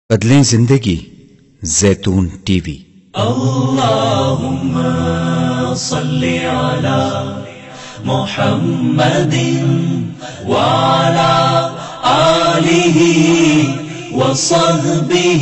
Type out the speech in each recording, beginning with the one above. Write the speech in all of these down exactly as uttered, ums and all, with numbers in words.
بدلیں زندگی زیتون ٹی وی۔ اللہم صلی علی محمد وعلی آلہ وصحبہ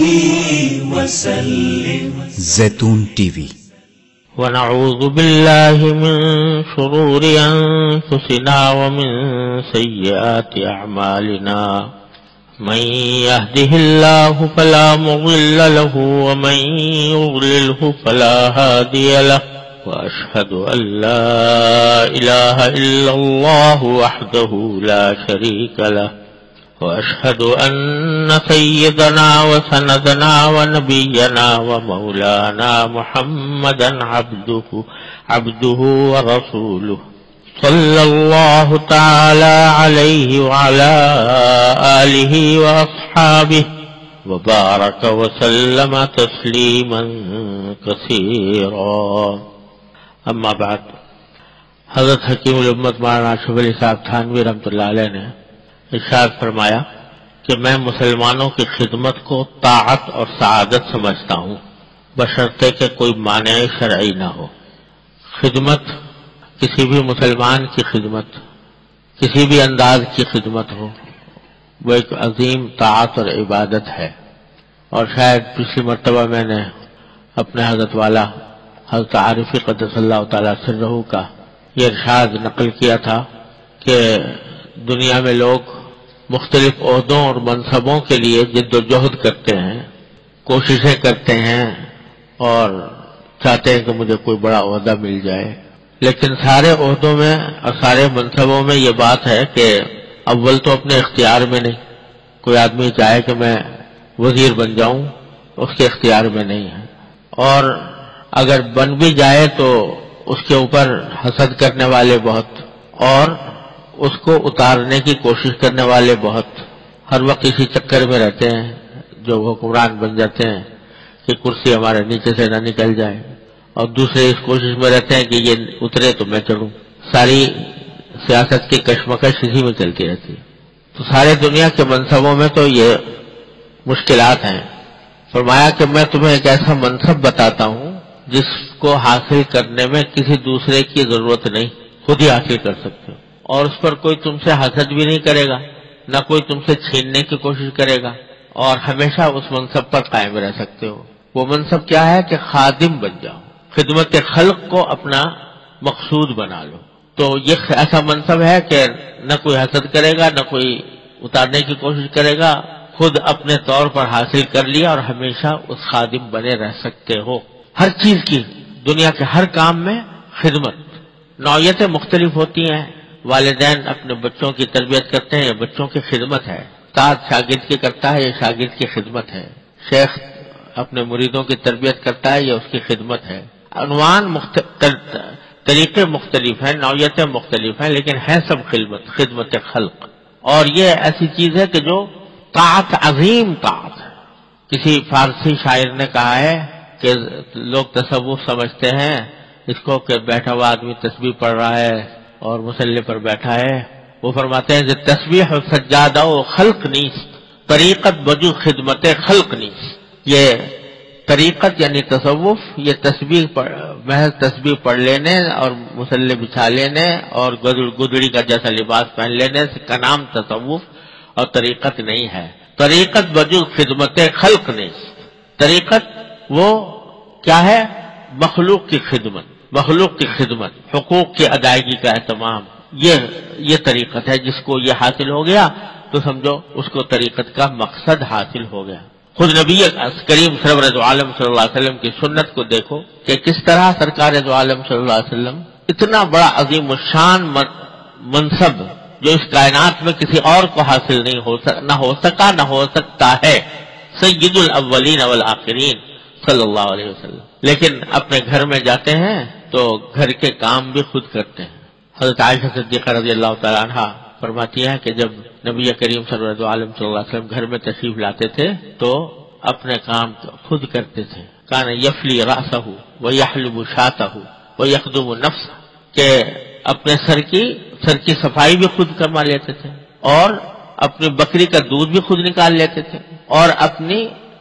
وسلم۔ زیتون ٹی وی۔ ونعوذ باللہ من شرور انفسنا ومن سیئات اعمالنا، من يهده الله فلا مضل له ومن يضلله فلا هادي له، وأشهد أن لا إله إلا الله وحده لا شريك له، وأشهد أن سيدنا وسندنا ونبينا ومولانا محمدا عبده عبده ورسوله، صلى الله تعالى عليه وعلى آله وأصحابه وبارك وسلم تسليما كثيرا۔ اما بعد، حضرت حکیم الامت مولانا اشرف علی صاحب تھانوی رحمۃ اللہ علیہ نے ارشاد فرمایا کہ میں مسلمانوں کی خدمت کو طاعت اور سعادت سمجھتا ہوں، بشرطے کہ کوئی مانع شرعی نہ ہو۔ خدمت، کسی بھی مسلمان کی خدمت، کسی بھی انداز کی خدمت ہو، وہ ایک عظیم طاعت اور عبادت ہے۔ اور شاید پچھلی مرتبہ میں نے اپنے حضرت والا حضرت عارفی قدس اللہ تعالیٰ سرہ کا یہ ارشاد نقل کیا تھا کہ دنیا میں لوگ مختلف عہدوں اور منصبوں کے لیے جد و جہد کرتے ہیں، کوششیں کرتے ہیں اور چاہتے ہیں کہ مجھے کوئی بڑا عہدہ مل جائے، لیکن سارے عہدوں میں اور سارے منصبوں میں یہ بات ہے کہ اول تو اپنے اختیار میں نہیں۔ کوئی آدمی چاہے کہ میں وزیر بن جاؤں، اس کے اختیار میں نہیں ہے، اور اگر بن بھی جائے تو اس کے اوپر حسد کرنے والے بہت، اور اس کو اتارنے کی کوشش کرنے والے بہت، ہر وقت اسی چکر میں رہتے ہیں جو حکمران بن جاتے ہیں کہ کرسی ہمارے نیچے سے نہ نکل جائے، اور دوسرے اس کوشش میں رہتے ہیں کہ یہ اترے تو میں چڑھوں۔ ساری سیاست کی کشمکش اسی میں چلتی رہتی ہے۔ تو سارے دنیا کے منصبوں میں تو یہ مشکلات ہیں۔ فرمایا کہ میں تمہیں ایک ایسا منصب بتاتا ہوں جس کو حاصل کرنے میں کسی دوسرے کی ضرورت نہیں، خود ہی حاصل کر سکتے ہو، اور اس پر کوئی تم سے حسد بھی نہیں کرے گا، نہ کوئی تم سے چھیننے کی کوشش کرے گا، اور ہمیشہ اس منصب پر قائم رہ سکتے ہو۔ وہ منصب کیا ہے کہ خادم بن جاؤ، خدمت خلق کو اپنا مقصود بنا لو۔ تو یہ ایسا منصب ہے کہ نہ کوئی حسد کرے گا، نہ کوئی اتارنے کی کوشش کرے گا، خود اپنے طور پر حاصل کر لیا اور ہمیشہ اس خادم بنے رہ سکتے ہو۔ ہر چیز کی، دنیا کے ہر کام میں خدمت، نوعیتیں مختلف ہوتی ہیں۔ والدین اپنے بچوں کی تربیت کرتے ہیں، یہ بچوں کی خدمت ہے۔ استاد شاگرد کی کرتا ہے، یہ شاگرد کی خدمت ہے۔ شیخ اپنے مریدوں کی تربیت کرتا ہے، یہ اس کی خدمت ہے۔ عنوان مختلف، طریقے مختلف ہیں، نوعیتیں مختلف ہیں، لیکن ہے سب خدمت، خدمت خلق۔ اور یہ ایسی چیز ہے کہ جو طاعت، عظیم طاعت ہے۔ کسی فارسی شاعر نے کہا ہے کہ لوگ تصوف سمجھتے ہیں اس کو کہ بیٹھا ہوا آدمی تسبیح پڑھ رہا ہے اور مصلی پر بیٹھا ہے۔ وہ فرماتے ہیں کہ تسبیح و سجادہ و خلق نیست، طریقت بجو خدمت خلق نیست۔ یہ طریقت یعنی تصوف، یہ تسبیح محض تسبیح پڑھ لینے اور مصلی بچھا لینے اور گدڑی کا جیسا لباس پہن لینے کا نام تصوف اور طریقت نہیں ہے۔ طریقت بجو خدمت خلق نیست۔ طریقت وہ کیا ہے؟ مخلوق کی خدمت، مخلوق کی خدمت، حقوق کی ادائیگی کا اہتمام، یہ یہ طریقت ہے۔ جس کو یہ حاصل ہو گیا تو سمجھو اس کو طریقت کا مقصد حاصل ہو گیا۔ خود نبی کریم سرور دو عالم صلی اللہ علیہ وسلم کی سنت کو دیکھو کہ کس طرح سرکار دو عالم صلی اللہ علیہ وسلم اتنا بڑا عظیم الشان منصب جو اس کائنات میں کسی اور کو حاصل نہیں ہو سک نہ ہو سکا نہ ہو سکتا ہے، سید الاولین والآخرین صلی اللہ علیہ وسلم، لیکن اپنے گھر میں جاتے ہیں تو گھر کے کام بھی خود کرتے ہیں۔ حضرت عائشہ صدیقہ رضی اللہ تعالیٰ عنہا فرماتی ہیں کہ جب نبی کریم سرور دو عالم صلی اللہ علیہ وسلم گھر میں تشریف لاتے تھے تو اپنے کام خود کرتے تھے۔ کان یفلی رأسہ ویحلب شاتہ ویخدم نفسہ، کہ اپنے سر کی سر کی صفائی بھی خود کروا لیتے تھے اور اپنی بکری کا دودھ بھی خود نکال لیتے تھے اور اپنی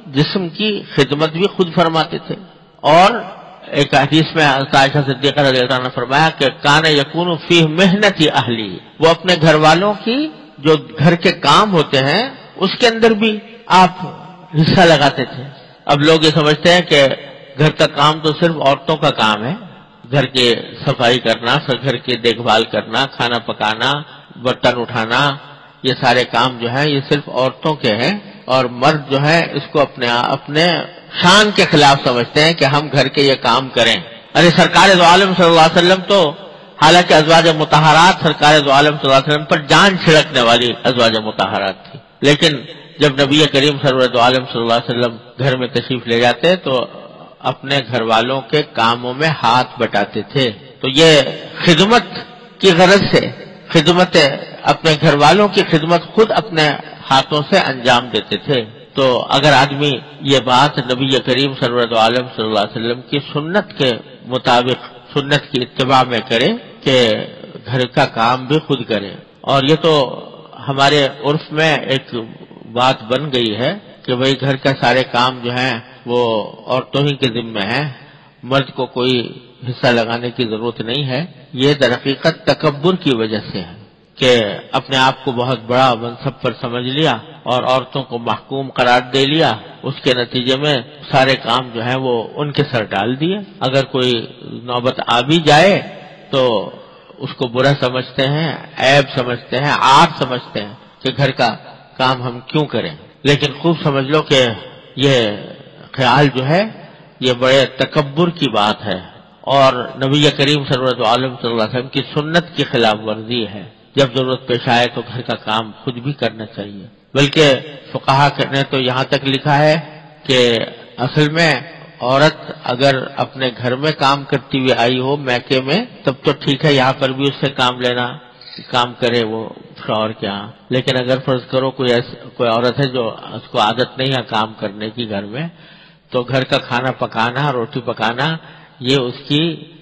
جسم کی خدمت بھی خود فرماتے تھے. اور ایک حدیث میں عائشہ صدیقہ رضی اللہ عنہا نے فرمایا کہ کان یکون فی محنت اہلی، وہ اپنے گھر والوں کی جو گھر کے کام ہوتے ہیں اس کے اندر بھی آپ حصہ لگاتے تھے. اب لوگ یہ سمجھتے ہیں کہ گھر کا کام تو صرف عورتوں کا کام ہے، گھر کے صفائی کرنا، گھر کی دیکھ بھال کرنا، کھانا پکانا، برتن اٹھانا، یہ سارے کام جو ہیں یہ صرف عورتوں کے ہیں، اور مرد جو ہے اس کو اپنے اپنے شان کے خلاف سمجھتے ہیں کہ ہم گھر کے یہ کام کریں. ارے سرکار دو عالم صلی اللہ علیہ وسلم تو حالانکہ ازواج مطہرات سرکار دو عالم صلی اللہ علیہ وسلم پر جان چھڑکنے والی ازواج مطہرات تھی، لیکن جب نبی کریم سرور دو عالم صلی اللہ علیہ وسلم گھر میں تشریف لے جاتے تو اپنے گھر والوں کے کاموں میں ہاتھ بٹاتے تھے. تو یہ خدمت کی غرض سے خدمت اپنے گھر والوں کی خدمت خود اپنے ہاتھوں سے انجام دیتے تھے. تو اگر آدمی یہ بات نبی کریم سرور عالم صلی اللہ علیہ وسلم کی سنت کے مطابق سنت کی اتباع میں کرے کہ گھر کا کام بھی خود کرے. اور یہ تو ہمارے عرف میں ایک بات بن گئی ہے کہ بھئی گھر کا سارے کام جو ہیں وہ عورتوں ہی کے ذمہ ہیں، مرد کو کوئی حصہ لگانے کی ضرورت نہیں ہے. یہ در حقیقت تکبر کی وجہ سے ہے کہ اپنے آپ کو بہت بڑا منصب پر سمجھ لیا اور عورتوں کو محکوم قرار دے لیا، اس کے نتیجے میں سارے کام جو ہیں وہ ان کے سر ڈال دیے. اگر کوئی نوبت آ بھی جائے تو اس کو برا سمجھتے ہیں، عیب سمجھتے ہیں، عار سمجھتے ہیں کہ گھر کا کام ہم کیوں کریں. لیکن خوب سمجھ لو کہ یہ خیال جو ہے یہ بڑے تکبر کی بات ہے اور نبی کریم صلی اللہ علیہ وسلم کی سنت کی خلاف ورزی ہے. جب ضرورت پیش آئے تو گھر کا کام خود بھی کرنا چاہیے. بلکہ فقہا نے تو یہاں تک لکھا ہے کہ اصل میں عورت اگر اپنے گھر میں کام کرتی ہوئی آئی ہو میکے میں تب تو ٹھیک ہے، یہاں پر بھی اس سے کام لینا، کام کرے وہ شوہر کے ہاں. لیکن اگر فرض کرو کوئی ایس کوئی عورت ہے جو اس کو عادت نہیں ہے کام کرنے کی گھر میں، تو گھر کا کھانا پکانا، روٹی پکانا یہ اس کی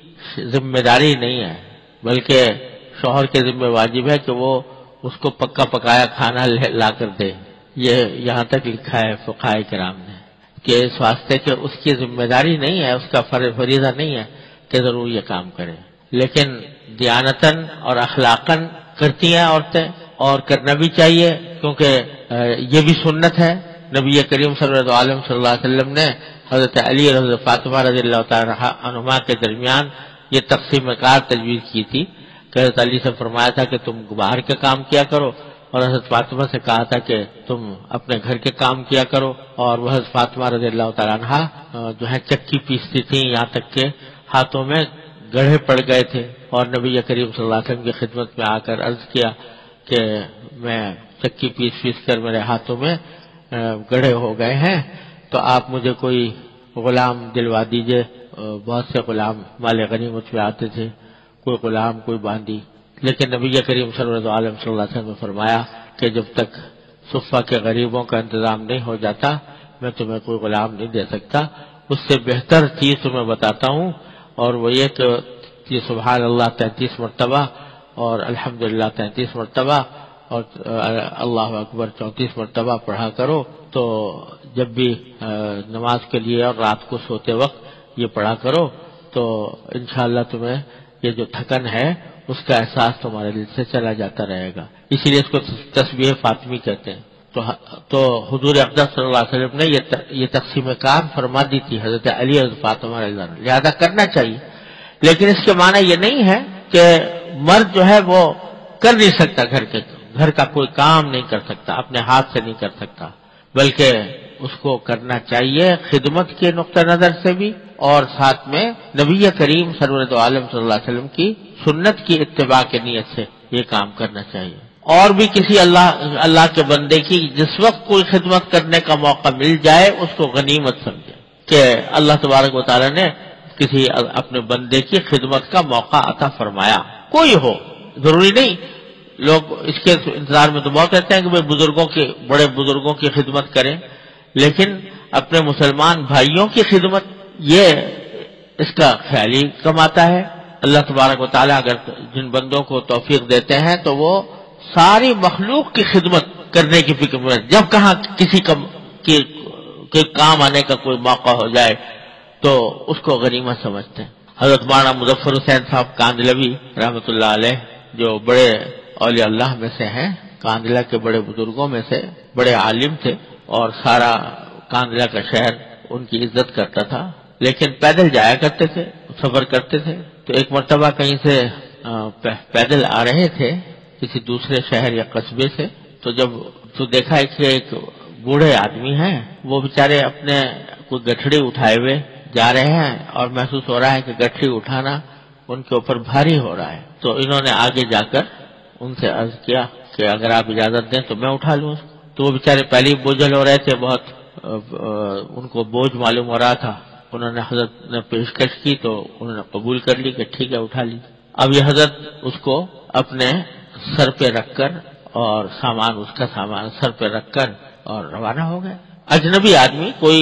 ذمہ داری نہیں ہے، بلکہ شوہر کے ذمہ واجب ہے کہ وہ اس کو پکا پکایا کھانا لا کر دے. یہ یہاں تک لکھا ہے فقہاء کرام نے کہ اس واسطے کہ اس کی ذمہ داری نہیں ہے، اس کا فریضہ نہیں ہے کہ ضرور یہ کام کرے. لیکن دیانتاً اور اخلاقاً کرتی ہیں عورتیں اور کرنا بھی چاہیے، کیونکہ یہ بھی سنت ہے. نبی کریم صلی اللہ علیہ وسلم نے حضرت علی اور حضرت فاطمہ رضی اللہ تعالی عنہما کے درمیان یہ تقسیم کار تجویز کی تھی کہ حضرت علی سے فرمایا تھا کہ تم باہر کے کام کیا کرو، اور حضرت فاطمہ سے کہا تھا کہ تم اپنے گھر کے کام کیا کرو. اور وہ حضرت فاطمہ رضی اللہ تعالیٰ عنہا جو ہے چکی پیستی تھیں، یہاں تک کہ ہاتھوں میں گڑھے پڑ گئے تھے، اور نبی کریم صلی اللہ علیہ وسلم کی خدمت میں آ کر عرض کیا کہ میں چکی پیس پیس کر میرے ہاتھوں میں گڑھے ہو گئے ہیں، تو آپ مجھے کوئی غلام دلوا دیجئے. بہت سے غلام مال غنیمت میں آتے تھے، کوئی غلام کوئی باندی. لیکن نبی کریم صلی اللہ علیہ وسلم نے فرمایا کہ جب تک صفہ کے غریبوں کا انتظام نہیں ہو جاتا میں تمہیں کوئی غلام نہیں دے سکتا. اس سے بہتر چیز تمہیں بتاتا ہوں، اور وہ یہ کہ سبحان اللہ تینتیس مرتبہ اور الحمدللہ تینتیس مرتبہ اور اللہ اکبر چونتیس مرتبہ پڑھا کرو. تو جب بھی نماز کے لیے اور رات کو سوتے وقت یہ پڑھا کرو تو انشاءاللہ تمہیں یہ جو تھکن ہے اس کا احساس تمہارے دل سے چلا جاتا رہے گا. اسی لیے اس کو تسبیح فاطمی کہتے ہیں. تو تو حضور اقدس صلی اللہ علیہ وسلم نے یہ یہ تقسیم کار فرما دی تھی حضرت علی اور فاطمہ رضی اللہ عنہ، لہذا کرنا چاہیے. لیکن اس کے معنی یہ نہیں ہے کہ مرد جو ہے وہ کر نہیں سکتا، گھر کے گھر کا کوئی کام نہیں کر سکتا، اپنے ہاتھ سے نہیں کر سکتا، بلکہ اس کو کرنا چاہیے خدمت کے نقطہ نظر سے بھی، اور ساتھ میں نبی کریم سرور دو عالم صلی اللہ علیہ وسلم کی سنت کی اتباع کی نیت سے یہ کام کرنا چاہیے. اور بھی کسی اللہ اللہ کے بندے کی جس وقت کوئی خدمت کرنے کا موقع مل جائے اس کو غنیمت سمجھے کہ اللہ تبارک و تعالی نے کسی اپنے بندے کی خدمت کا موقع عطا فرمایا. کوئی ہو، ضروری نہیں. لوگ اس کے انتظار میں تو بہت رہتے ہیں کہ بھائی بزرگوں کے بڑے بزرگوں کی خدمت کریں، لیکن اپنے مسلمان بھائیوں کی خدمت یہ اس کا خیال ہی کم آتا ہے. اللہ تبارک و تعالیٰ اگر جن بندوں کو توفیق دیتے ہیں تو وہ ساری مخلوق کی خدمت کرنے کی فکر میں، جب کہاں کسی کا کوئی کام آنے کا کوئی موقع ہو جائے تو اس کو غنیمت سمجھتے ہیں۔ حضرت مولانا مظفر حسین صاحب کاندلوی رحمۃ اللہ علیہ جو بڑے اولیاء اللہ میں سے ہیں، کاندلہ کے بڑے بزرگوں میں سے بڑے عالم تھے، اور سارا کاندلہ کا شہر ان کی عزت کرتا تھا، لیکن پیدل جایا کرتے تھے، سفر کرتے تھے۔ تو ایک مرتبہ کہیں سے پیدل آ رہے تھے کسی دوسرے شہر یا قصبے سے، تو جب تو دیکھا کہ ایک بوڑھے آدمی ہیں، وہ بیچارے اپنے کوئی گٹھڑی اٹھائے ہوئے جا رہے ہیں، اور محسوس ہو رہا ہے کہ گٹھڑی اٹھانا ان کے اوپر بھاری ہو رہا ہے۔ تو انہوں نے آگے جا کر ان سے عرض کیا کہ اگر آپ اجازت دیں تو میں اٹھا لوں اس کو۔ تو وہ بیچارے پہلے ہی بوجھل ہو رہے تھے، بہت ان کو بوجھ معلوم ہو رہا تھا۔ انہوں نے حضرت نے پیشکش کی تو انہوں نے قبول کر لی کہ ٹھیک ہے اٹھا لی۔ اب یہ حضرت اس کو اپنے سر پہ رکھ کر اور سامان اس کا سامان سر پہ رکھ کر اور روانہ ہو گئے۔ اجنبی آدمی، کوئی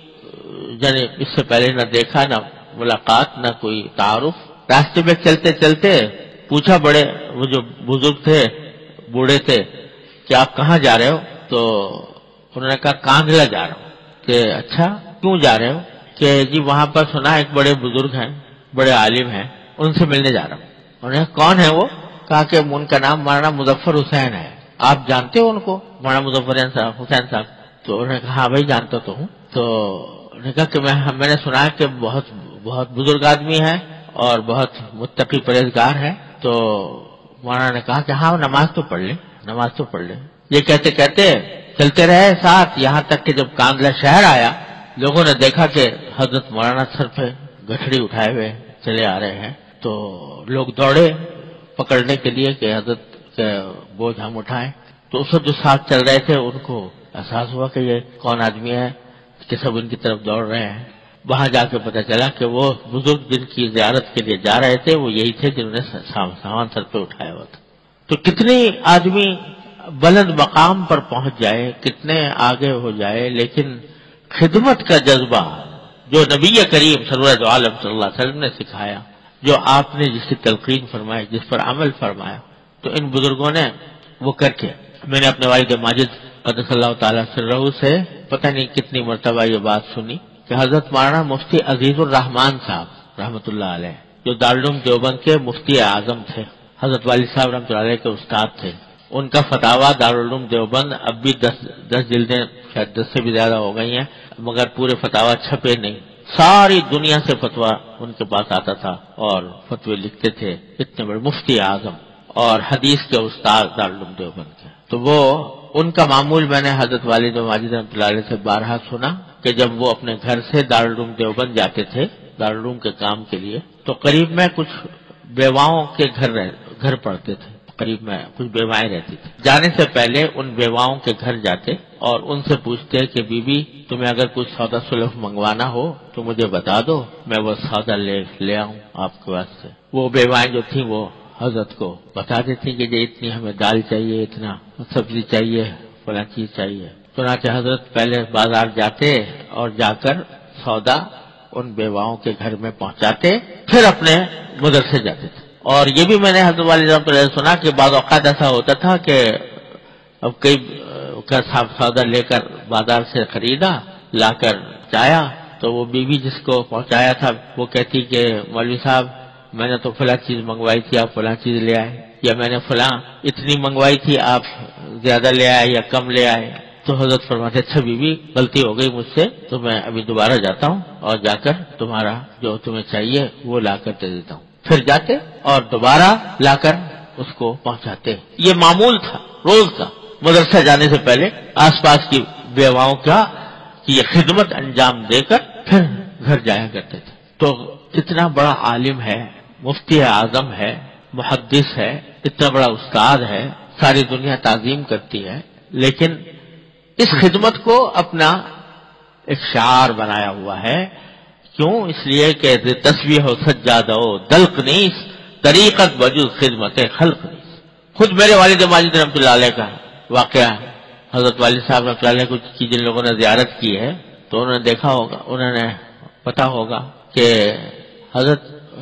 یعنی اس سے پہلے نہ دیکھا، نہ ملاقات، نہ کوئی تعارف۔ راستے میں چلتے چلتے پوچھا بڑے وہ جو بزرگ تھے، بوڑھے تھے، کہ آپ کہاں جا رہے ہو؟ تو انہوں نے کہا کاندلہ جا رہا ہوں۔ کہ اچھا کیوں جا رہے ہو؟ کہ جی وہاں پر سنا ایک بڑے بزرگ ہیں، بڑے عالم ہیں، ان سے ملنے جا رہا ہوں۔ انہوں نے کہا کون ہے وہ؟ کہا کہ ان کا نام مولانا مظفر حسین ہے، آپ جانتے ہو ان کو؟ مولانا مظفر حسین صاحب؟ تو انہوں نے کہا ہاں بھائی جانتا تو ہوں۔ تو انہوں نے کہا کہ میں میں نے سنا ہے کہ بہت بہت بزرگ آدمی ہے اور بہت متقی پرہیزگار ہے۔ تو مولانا نے کہا کہ ہاں نماز تو پڑھ لیں، نماز تو پڑھ لیں۔ یہ کہتے کہتے چلتے رہے ساتھ، یہاں تک کہ جب کاندلہ شہر آیا، لوگوں نے دیکھا کہ حضرت مولانا سر پہ گٹھڑی اٹھائے ہوئے چلے آ رہے ہیں، تو لوگ دوڑے پکڑنے کے لیے کہ حضرت کے بوجھ ہم اٹھائیں۔ تو اس وقت جو ساتھ چل رہے تھے ان کو احساس ہوا کہ یہ کون آدمی ہے کہ سب ان کی طرف دوڑ رہے ہیں۔ وہاں جا کے پتہ چلا کہ وہ بزرگ جن کی زیارت کے لیے جا رہے تھے وہ یہی تھے جنہوں نے سامان سر پہ اٹھایا ہوا تھا۔ تو کتنی آدمی بلند مقام پر پہنچ جائے، کتنے آگے ہو جائے، لیکن خدمت کا جذبہ جو نبی کریم سرور عالم صلی اللہ علیہ وسلم نے سکھایا، جو آپ نے جس کی تلقین فرمائی، جس پر عمل فرمایا، تو ان بزرگوں نے وہ کر کے۔ میں نے اپنے والد ماجد قدس اللہ تعالیٰ سرہ سے پتہ نہیں کتنی مرتبہ یہ بات سنی کہ حضرت مولانا مفتی عزیز الرحمان صاحب رحمۃ اللہ علیہ، جو دارالعلوم دیوبند کے مفتی اعظم تھے، حضرت والد صاحب رحمۃ اللہ علیہ کے استاد تھے، ان کا فتاویٰ دارالعلوم دیوبند اب بھی دس دس جلدیں شاید دس سے بھی زیادہ ہو گئی ہیں، مگر پورے فتاویٰ چھپے نہیں۔ ساری دنیا سے فتویٰ ان کے پاس آتا تھا اور فتوے لکھتے تھے، اتنے بڑے مفتی اعظم اور حدیث کے استاد دارالعلوم دیوبند کے۔ تو وہ ان کا معمول میں نے حضرت والد ماجد رحمۃ اللہ علیہ سے بارہا سنا کہ جب وہ اپنے گھر سے دارالعلوم دیوبند جاتے تھے دارالعلوم کے کام کے لیے، تو قریب میں کچھ بیواؤں کے گھر گھر پڑتے تھے، قریب میں کچھ بیوائیں رہتی تھی۔ جانے سے پہلے ان بیواؤں کے گھر جاتے اور ان سے پوچھتے کہ بی بی تمہیں اگر کچھ سودا سلف منگوانا ہو تو مجھے بتا دو، میں وہ سودا لے لے آؤں آپ کے واسطے۔ وہ بیوائیں جو تھیں وہ حضرت کو بتا دیتی کہ یہ اتنی ہمیں دال چاہیے، اتنا سبزی چاہیے، فلاں چیز چاہیے۔ چنانچہ حضرت پہلے بازار جاتے اور جا کر سودا ان بیواؤں کے گھر میں پہنچاتے، پھر اپنے مدرسے جاتے تھے۔ اور یہ بھی میں نے حضرت والد رحمۃ اللہ علیہ سنا کہ بعض اوقات ایسا ہوتا تھا کہ اب کئی کا سودا لے کر بازار سے خریدا، لا کر چایا، تو وہ بیوی جس کو پہنچایا تھا وہ کہتی کہ مولوی صاحب میں نے تو فلاں چیز منگوائی تھی، آپ فلاں چیز لے آئے، یا میں نے فلاں اتنی منگوائی تھی آپ زیادہ لے آئے یا کم لے آئے۔ تو حضرت فرماتے اچھا بیوی غلطی ہو گئی مجھ سے، تو میں ابھی دوبارہ جاتا ہوں اور جا کر تمہارا جو تمہیں چاہیے وہ لا کر دے دیتا ہوں۔ پھر جاتے اور دوبارہ لا کر اس کو پہنچاتے۔ یہ معمول تھا روز کا، مدرسہ جانے سے پہلے آس پاس کی بیواؤں کا کہ یہ خدمت انجام دے کر پھر گھر جایا کرتے تھے۔ تو اتنا بڑا عالم ہے، مفتی اعظم ہے، محدث ہے، اتنا بڑا استاد ہے، ساری دنیا تعظیم کرتی ہے، لیکن اس خدمت کو اپنا ایک شعار بنایا ہوا ہے۔ کیوں؟ اس لیے کہ تسبیح و سجادہ و دلق نیس طریقت وجود خدمت خلق نیس۔ خود میرے والد ماجد رحمۃ اللہ علیہ کا واقعہ، حضرت والد صاحب رحمۃ اللہ علیہ کی جن لوگوں نے زیارت کی ہے تو انہوں نے دیکھا ہوگا، انہوں نے پتا ہوگا کہ حضرت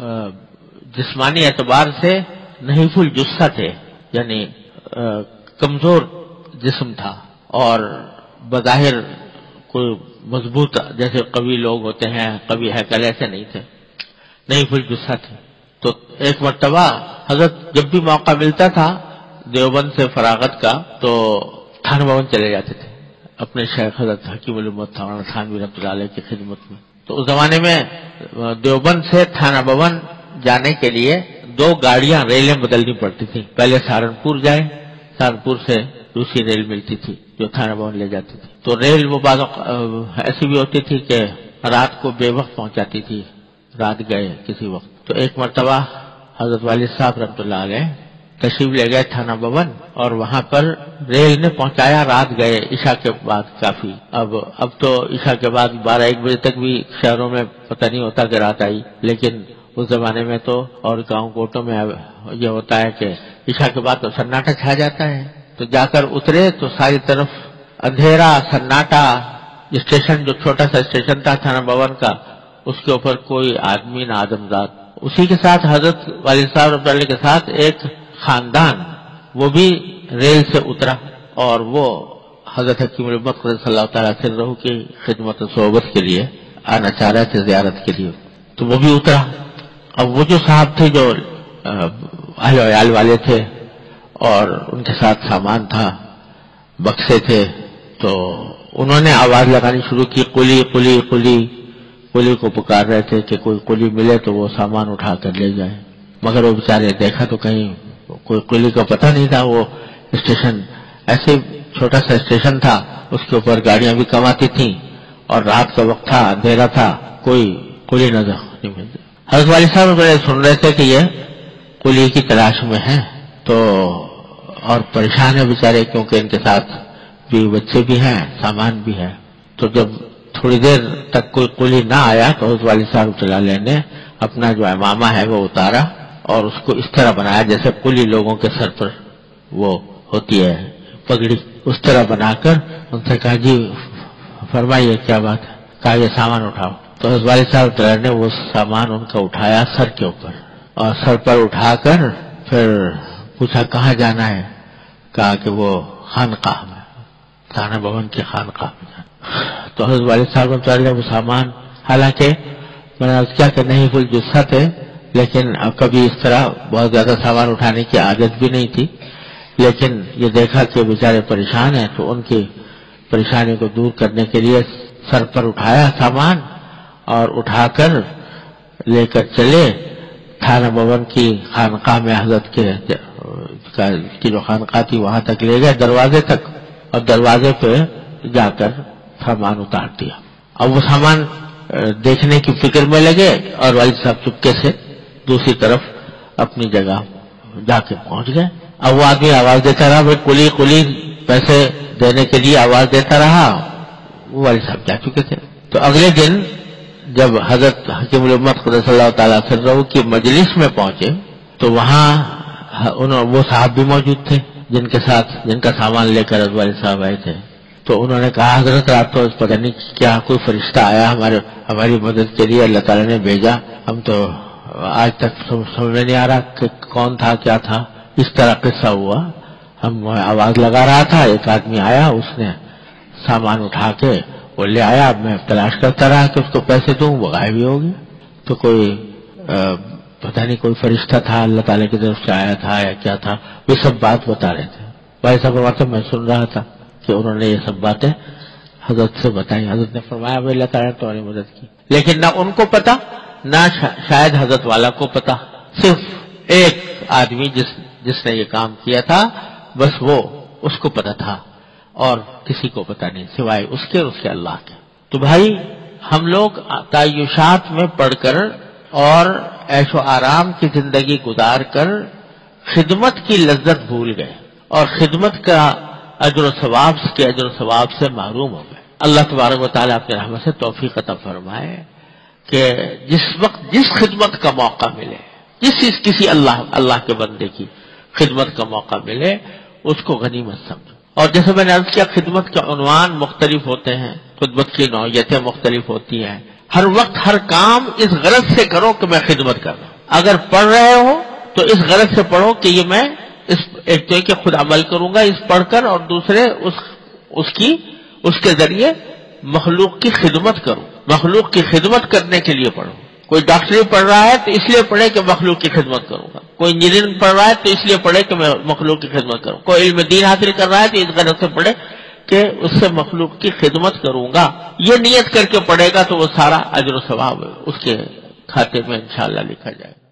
جسمانی اعتبار سے نحیف الجثہ تھے، یعنی کمزور جسم تھا اور بظاہر کوئی مضبوط جیسے قوی لوگ ہوتے ہیں، قوی ہیکل ایسے نہیں تھے، نہیں پھر جسا تھے. تو ایک مرتبہ حضرت جب بھی موقع ملتا تھا دیوبند سے فراغت کا تو تھانہ بھون چلے جاتے تھے اپنے شیخ حضرت حکیم الامت مولانا تھانوی رحمۃ اللہ علیہ کی خدمت میں. تو اس زمانے میں دیوبند سے تھانہ بھون جانے کے لیے دو گاڑیاں ریلیں بدلنی پڑتی تھی. پہلے سہارنپور جائے، سہارنپور سے دوسری ریل ملتی تھی جو تھانہ بھون لے جاتی تھی. تو ریل وہ بعض ایسی بھی ہوتی تھی کہ رات کو بے وقت پہنچاتی تھی، رات گئے کسی وقت. تو ایک مرتبہ حضرت والد صاحب رحمۃ اللہ علیہ تشریف لے گئے تھانہ بھون اور وہاں پر ریل نے پہنچایا، رات گئے عشاء کے بعد کافی. اب اب تو عشاء کے بعد بارہ ایک بجے تک بھی شہروں میں پتہ نہیں ہوتا کہ رات آئی، لیکن اس زمانے میں تو اور گاؤں کوٹوں میں یہ ہوتا ہے کہ عشاء کے بعد تو سناٹا چھا جاتا ہے. تو جا کر اترے تو ساری طرف اندھیرا سناٹا. اسٹیشن جو چھوٹا سا اسٹیشن تھا تھانہ بھون کا، اس کے اوپر کوئی آدمی نہ آدمزاد. اسی کے ساتھ حضرت والد صاحب رحمۃ اللہ کے ساتھ ایک خاندان وہ بھی ریل سے اترا اور وہ حضرت حکیم الامت صلی اللہ تعالیٰ سرہ کی خدمت و صحبت کے لیے آنا چاہ رہے تھے زیارت کے لیے. تو وہ بھی اترا. اب وہ جو صاحب تھے جو اہل ویال والے تھے اور ان کے ساتھ سامان تھا، بکسے تھے، تو انہوں نے آواز لگانی شروع کی، قلی قلی قلی. قلی کو پکار رہے تھے کہ کوئی قلی ملے تو وہ سامان اٹھا کر لے جائے. مگر وہ بیچارے دیکھا تو کہیں کوئی قلی کا پتہ نہیں تھا. وہ اسٹیشن ایسے چھوٹا سا اسٹیشن تھا، اس کے اوپر گاڑیاں بھی کم آتی تھیں اور رات کا وقت تھا، اندھیرا تھا، کوئی قلی نظر نہیں ملتی. حضرت والد صاحب سن رہے تھے کہ یہ قلی کی تلاش میں ہیں تو اور پریشان ہے بیچارے کیونکہ ان کے ساتھ بھی بچے بھی ہیں، سامان بھی ہے. تو جب تھوڑی دیر تک کوئی قلی نہ آیا تو حضرت والد صاحب صلی اللہ علیہ نے اپنا جو امامہ ہے وہ اتارا اور اس کو اس طرح بنایا جیسے قلی لوگوں کے سر پر وہ ہوتی ہے پگڑی، اس طرح بنا کر ان سے کہا جی فرمائیے کیا بات ہے. کہا یہ سامان اٹھاؤ. تو حضرت والد صاحب صلی اللہ علیہ نے وہ سامان ان کا اٹھایا سر کے اوپر اور سر پر اٹھا کر پھر پوچھا کہاں جانا ہے. کہا کہ وہ خانقاہ میں، تھانہ بھون کی خانقاہ میں جانا. تو حضرت والد صاحب نے وہ سامان، حالانکہ میں نے کیا کہ نہیں کوئی جسہ تھے لیکن کبھی اس طرح بہت زیادہ سامان اٹھانے کی عادت بھی نہیں تھی، لیکن یہ دیکھا کہ بیچارے پریشان ہیں تو ان کی پریشانی کو دور کرنے کے لیے سر پر اٹھایا سامان اور اٹھا کر لے کر چلے تھانہ بھون کی خانقاہ میں. حضرت کے کی جو خانقاہ تھی وہاں تک لے گئے دروازے تک اور دروازے پہ جا کر سامان اتار دیا. اب وہ سامان دیکھنے کی فکر میں لگے اور والد صاحب چپکے سے دوسری طرف اپنی جگہ جا کے پہنچ گئے. اب وہ آدمی آواز دیتا رہا، بھائی قلی قلی پیسے دینے کے لیے آواز دیتا رہا. وہ والد صاحب جا چکے تھے. تو اگلے دن جب حضرت حکیم الامت صلی اللہ تعالیٰ سرہ کی مجلس میں پہنچے تو وہاں وہ صاحب بھی موجود تھے جن کے ساتھ جن کا سامان لے کر حضرت والد صاحب آئے تھے. تو انہوں نے کہا حضرت رات تو پتہ نہیں کیا کوئی فرشتہ آیا ہمارے ہماری مدد کے لیے، اللہ تعالیٰ نے بھیجا، ہم تو آج تک سمجھ میں نہیں آ رہا کہ کون تھا کیا تھا. اس طرح قصہ ہوا. ہم آواز لگا رہا تھا، ایک آدمی آیا، اس نے سامان اٹھا کے وہ لے آیا. میں تلاش کرتا رہا کہ اس کو پیسے دوں، وہ غائب ہی ہو گیا. تو کوئی پتہ نہیں کوئی فرشتہ تھا اللہ تعالیٰ کی طرف سے آیا تھا یا کیا تھا. وہ سب بات بتا رہے تھے. بھائی صاحب میں سن رہا تھا کہ انہوں نے یہ سب باتیں حضرت سے بتائی. حضرت نے فرمایا بھائی اللہ تعالیٰ نے تمہاری مدد کی، لیکن نہ ان کو پتا نہ شاید حضرت والا کو پتا. صرف ایک آدمی جس جس نے یہ کام کیا تھا بس وہ اس کو پتا تھا اور کسی کو پتا نہیں سوائے اس کے اور اس کے اللہ کے. تو بھائی ہم لوگ تعیشات میں پڑھ کر اور عیش و آرام کی زندگی گزار کر خدمت کی لذت بھول گئے اور خدمت کا اجر و ثواب کے اجر و ثواب سے محروم ہو گئے. اللہ تبارک و تعالیٰ اپنے رحمت سے توفیق عطا فرمائے کہ جس وقت جس خدمت کا موقع ملے، جس کسی اللہ اللہ کے بندے کی خدمت کا موقع ملے اس کو غنیمت سمجھو. اور جیسے میں نے عرض کیا خدمت کے عنوان مختلف ہوتے ہیں، خدمت کی نوعیتیں مختلف ہوتی ہیں. ہر وقت ہر کام اس غرض سے کرو کہ میں خدمت کر رہا ہوں. اگر پڑھ رہے ہو تو اس غرض سے پڑھو کہ یہ میں اس ایک تو کہ خود عمل کروں گا اس پڑھ کر، اور دوسرے اس اس کی اس کے ذریعے مخلوق کی خدمت کروں، مخلوق کی خدمت کرنے کے لیے پڑھوں۔ کوئی ڈاکٹری پڑھ رہا ہے تو اس لیے پڑھے کہ مخلوق کی خدمت کروں گا، کوئی انجینئرنگ پڑھ رہا ہے تو اس لیے پڑھے کہ میں مخلوق کی خدمت کروں، کوئی علم دین حاصل کر رہا ہے تو اس غرض سے پڑھے کہ اس سے مخلوق کی خدمت کروں گا۔ یہ نیت کر کے پڑھے گا تو وہ سارا اجر و ثواب اس کے کھاتے میں انشاءاللہ لکھا جائے گا۔